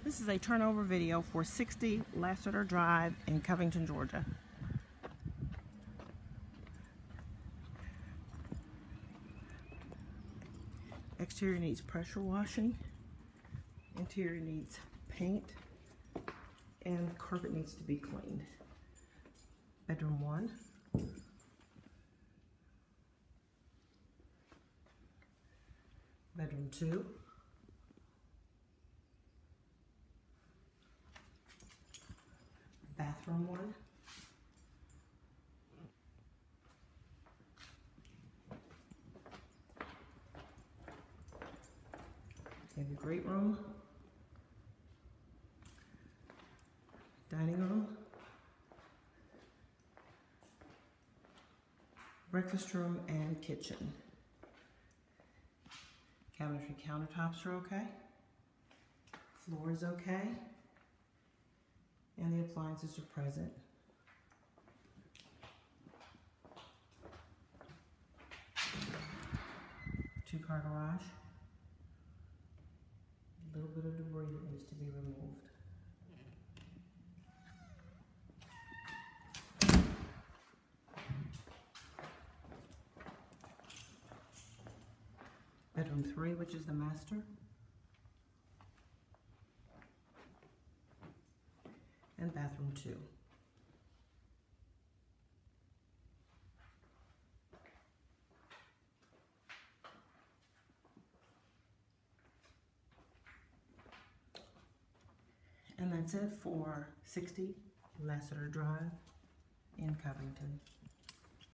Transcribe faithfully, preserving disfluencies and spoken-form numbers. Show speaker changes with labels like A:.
A: This is a turnover video for sixty Lassiter Drive in Covington, Georgia. Exterior needs pressure washing. Interior needs paint. And carpet needs to be cleaned. Bedroom one. Bedroom two. Bathroom one. You have your great room, dining room, breakfast room, and kitchen. Cabinetry countertops are okay. Floor is okay. And the appliances are present. Two-car garage. A little bit of debris that needs to be removed. Bedroom three, which is the master. And bathroom two. And that's it for sixty Lassiter Drive in Covington.